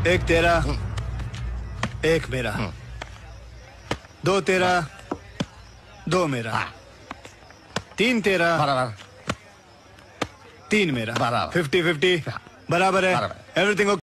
एक तेरा, एक मेरा, दो तेरा, दो मेरा, तीन तेरा, बराबर, तीन मेरा, बराबर। 50-50 बराबर है। एवरीथिंग